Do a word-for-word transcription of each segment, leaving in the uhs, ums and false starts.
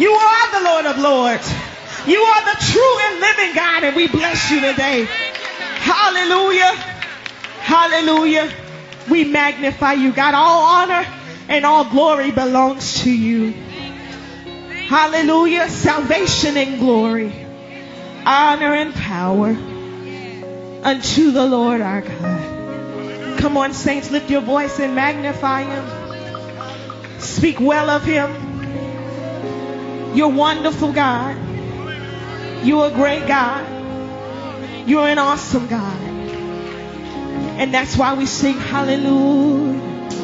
You are the Lord of Lords. You are the true and living God, and we bless you today. Hallelujah. Hallelujah. We magnify you, God. All honor and all glory belongs to you. Hallelujah. Salvation and glory, honor and power unto the Lord our God. Come on, saints, lift your voice and magnify him. Speak well of him. You're wonderful, God. You're a great God. You're an awesome God. And that's why we sing hallelujah.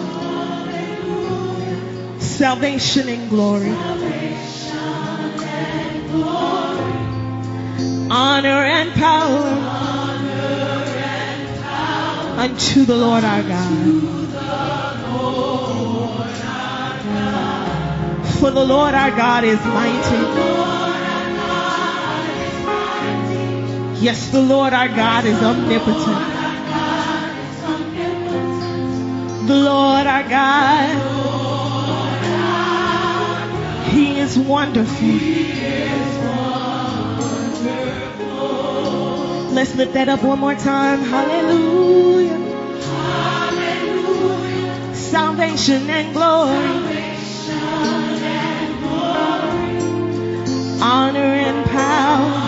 Salvation and glory. Honor and power unto the Lord our God. For the Lord our God is mighty. Yes, the Lord our God is omnipotent. The Lord our God, he is wonderful. Let's lift that up one more time. Hallelujah. Hallelujah. Salvation and glory. Honor and power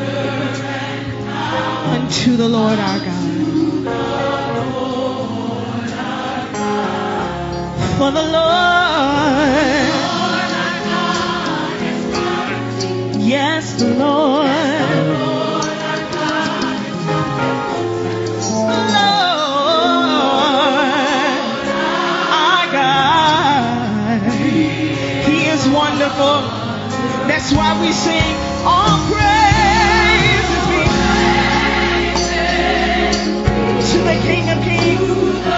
unto the Lord our God. For the Lord, yes, the Lord, the Lord our God, he is wonderful. That's why we sing all praises be to the King of Kings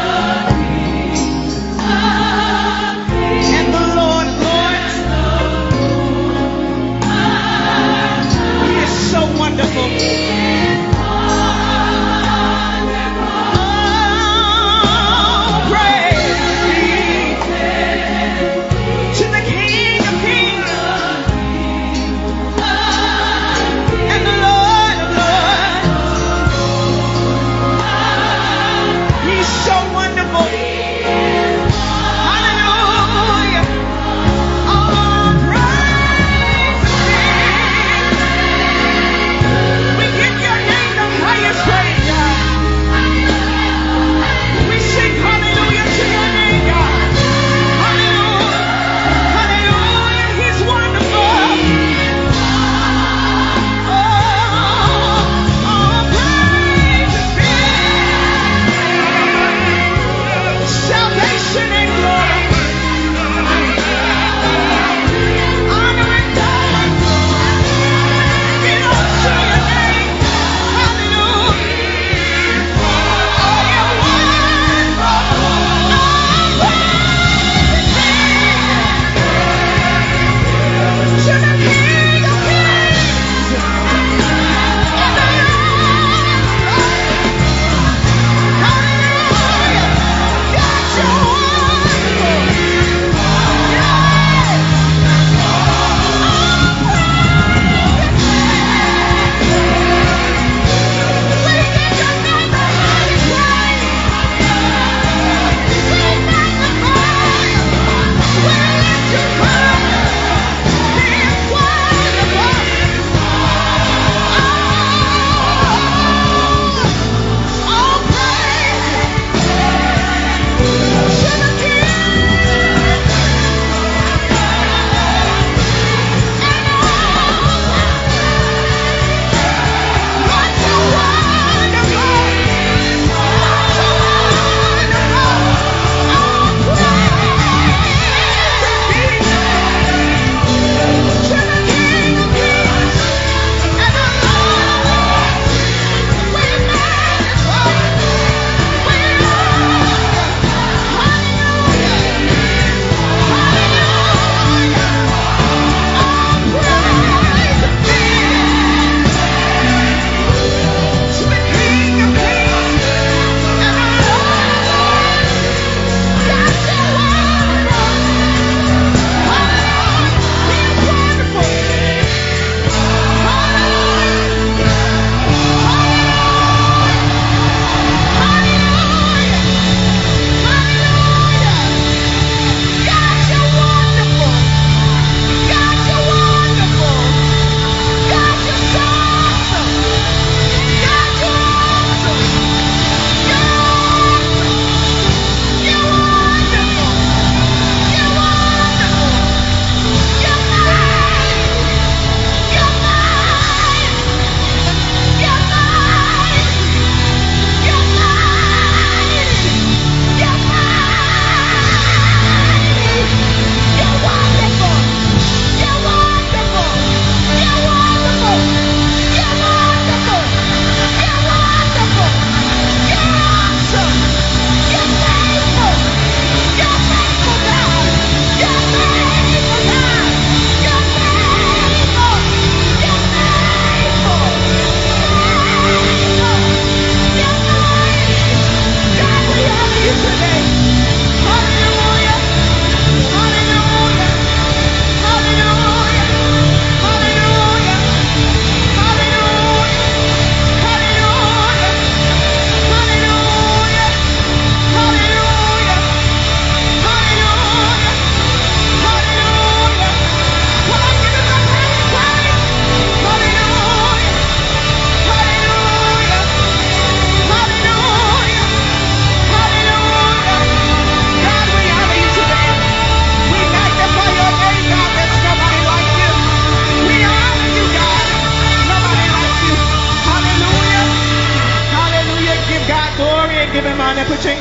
and the Lord of Lords. He is so wonderful. Oh, praise be to the King of Kings and the Lord of Lords.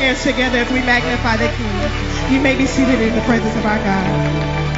hands together if we magnify the King. You may be seated in the presence of our God.